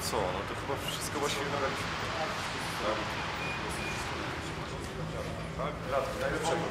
co? No to chyba wszystko właściwie nagraliśmy. Tak? Radki, najlepszego.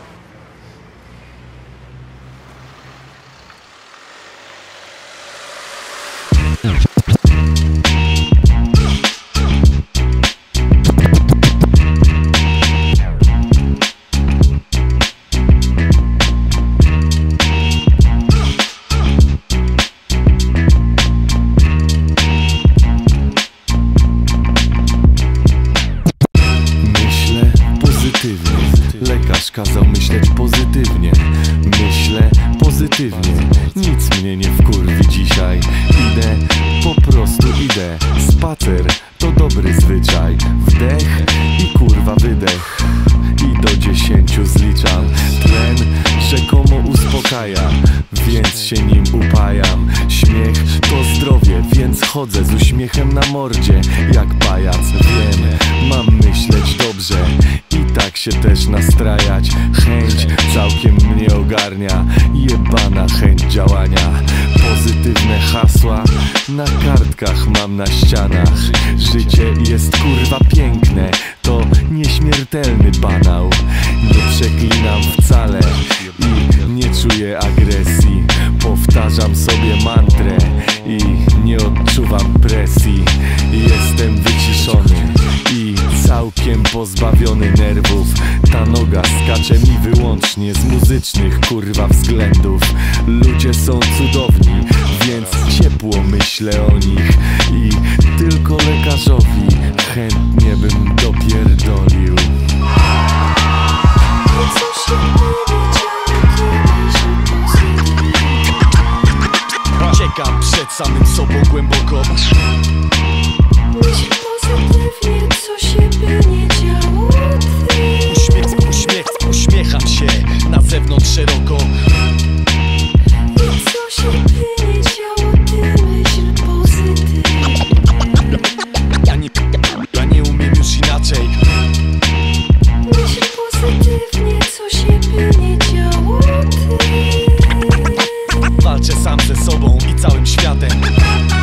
Lekarz kazał myśleć pozytywnie. Myślę pozytywnie. Nic mnie nie wkurwi dzisiaj. Idę, po prostu idę. Spacer to dobry zwyczaj. Wdech i kurwa wydech. I do 10 zliczam. Tlen rzekomo uspokaja, więc się nim upajam. Śmiech to zdrowie, więc chodzę z uśmiechem na mordzie jak pajac. Wiem, mam myśleć dobrze i tak się też nastrajać. Chęć całkiem mnie ogarnia. Jebana chęć działania. Pozytywne hasła na kartkach mam na ścianach. Życie jest kurwa piękne, to nieśmiertelny banał. Nie przeklinam wcale i nie czuję agresji. Powtarzam sobie mantrę i nie odczuwam presji. Jestem wyciszony i całkiem pozbawiony nerwów. Ta noga skacze mi wyłącznie z muzycznych kurwa względów. Ludzie są cudowni, więc ciepło myślę o nich. I tylko lekarzowi chętnie bym dopierdolił. Ciekam przed samym sobą głęboko. Myśl pozytywnie, co się by nie działo, ty. Uśmiecham się na zewnątrz szeroko. I co się by nie działo, ty myśl pozytywnie. Ja nie umiem już inaczej. Myśl pozytywnie, co się by nie działo, ty. Walczę sam ze sobą i całym światem.